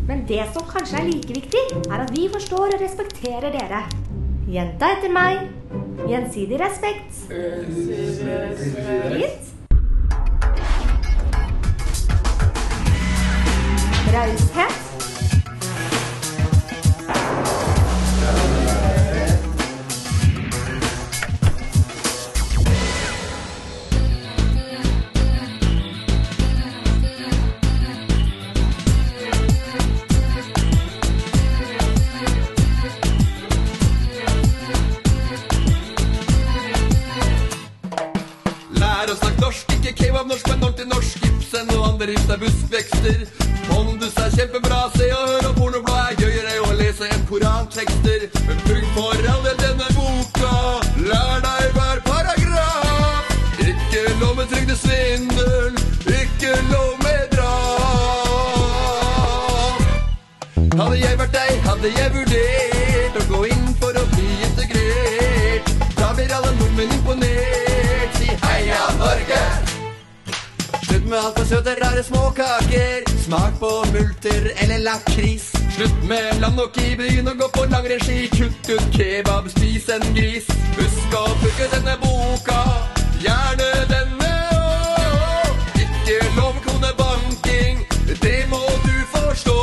Men det som kanskje like viktig, at vi forstår og respekterer dere. Gjenta etter meg. Gjensidig respekt. Fint. Raushet. Lær å snakke norsk, ikke kebab norsk, men ordentlig norsk. Ibsen og andre hipster buskvekster. Pondus kjempebra, se og hør, og pornoblad gøyere å lese enn korantekster. Men bruk for all del denne boka, lær deg hver paragraf. Ikke lov med trygdesvindel, ikke lov med drap. Hadde jeg vært deg, hadde jeg vurdert å gå inn for å bli integrert. Da blir alle nordmenn imponert. Si heia Norge! Slutt med alt for søte, rare småkaker. Smak på multer eller lakris. Slutt med landnok i byen og gå på langrennsski. Kutt ut kebab, spis en gris. Husk å bruke denne boka, gjerne denne også. Ikke lov kronebanking, det må du forstå.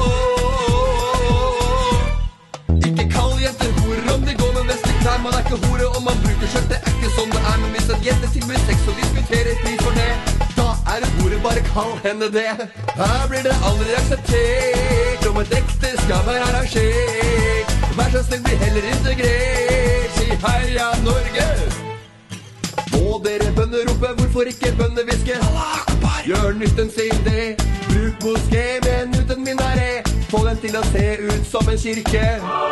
Ikke kall jenter horer om de går med vestlig. Man ikke hore om man bruker skjørt. Det ikke sånn det men hvis en jente tilbyr sex og diskuterer pris for det, ordet, bare kall henne det. Her blir det aldri akseptert om et ekteskap er arrangert. Vær så snill, bli heller integrert. Si heia Norge! Må dere bønner rope, hvorfor ikke bønner viske? Gjør nytten sin det. Bruk moské, men uten minaré. Få den til å se ut som en kirke.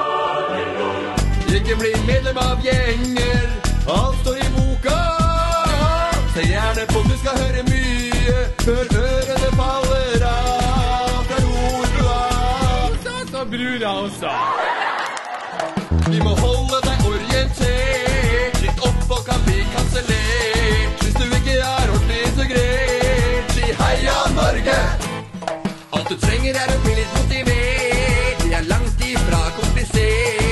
Ikke bli medlem av gjenger, alt står i boka. Se gjerne på, du skal høre mye før ørene faller av. Fra ord du av. Så brura også. Vi må holde deg orientert. Litt opp og kan bli kansellert. Hvis du ikke er ordentlig integrert, si heia Norge! Alt du trenger å bli litt motivert. Det er langt ifra komplisert.